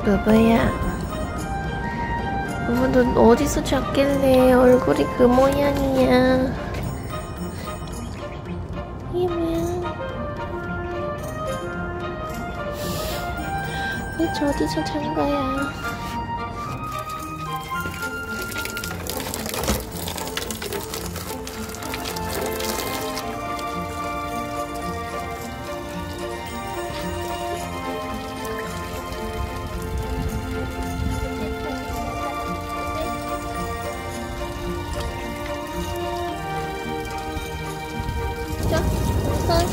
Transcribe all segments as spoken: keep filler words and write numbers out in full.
누구야? 어머, 너 어디서 잤길래 얼굴이 그 모양이야? 이게 뭐야? 대체 어디서 잔 거야? 자, 우선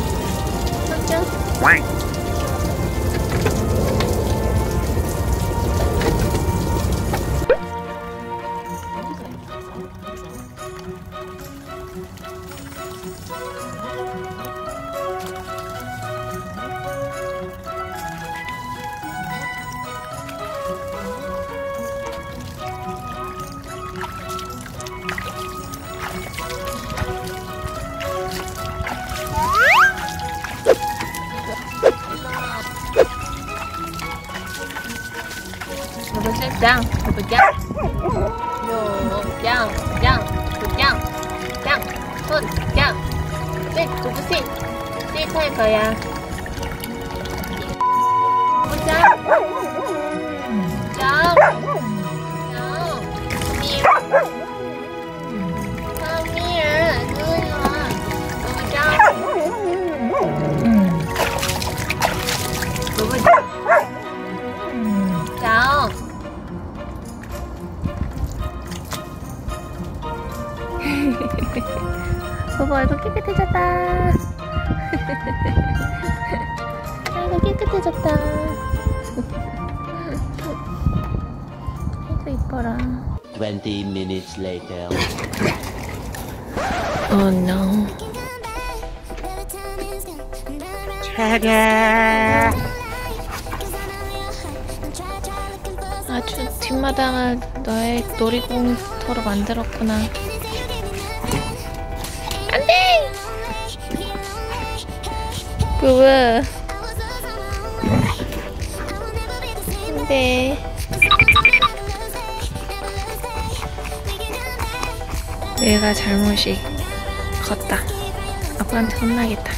앉아. Bubble sit down. Bubble jump. Yo, jump, jump, jump, jump, foot, jump. Sit, bubble sit. Sit 할 거야. Bubble jump. Jump. Jump. Come here. Come here. Good one. Bubble jump. Bubble jump. Down. 버버 얼굴 깨끗해졌다. 아이고 깨끗해졌다. 아이고 이뻐라. twenty minutes later. Oh no. 차가. 아주 뒷마당을 너의 놀이공터로 만들었구나. 안돼! 부부 안돼. 내가 잘못이 컸다. 아빠한테 혼나겠다.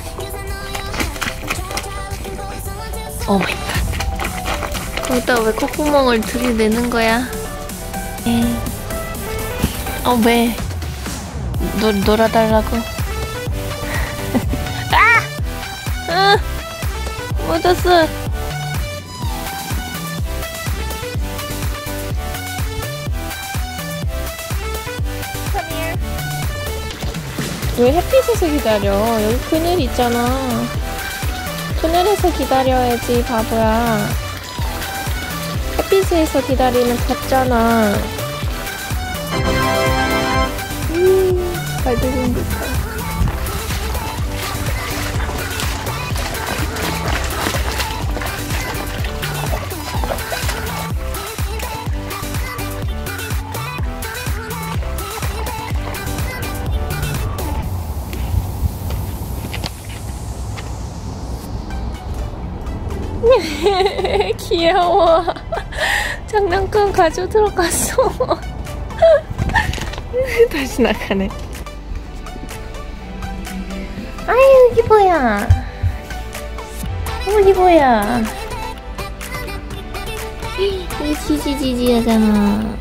오 마이 갓. 거기다 왜 콧구멍을 들이내는 거야? 에이. 어 왜? 놀, 놀아달라고? 아! 아! 묻었어. 왜 햇빛에서 기다려? 여기 그늘 있잖아. 그늘에서 기다려야지, 바보야. 햇빛에서 기다리면 덥잖아. 음, 발들린 듯한. 귀여워. 장난감 가지고 들어갔어. 다시 나가네. 아유 이게 뭐야. 어 이게 뭐야. 이 지지지지 하잖아.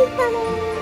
아메리카노.